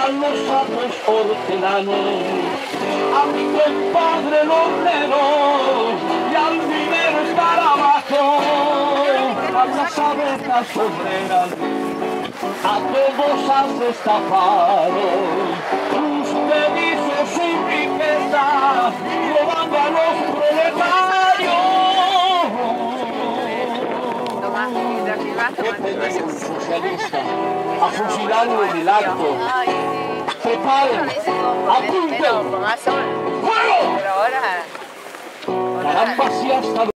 Llegan los sapos hortelanos a mi compadre el obrero y al minero escarabajo, a las abejas obreras, a todos has estafado. Usted hizo su riqueza robando a los proletarios. Un socialista a fusilarlo en el acto. Preparen, apunten. ¡Fuego! Caramba, si hasta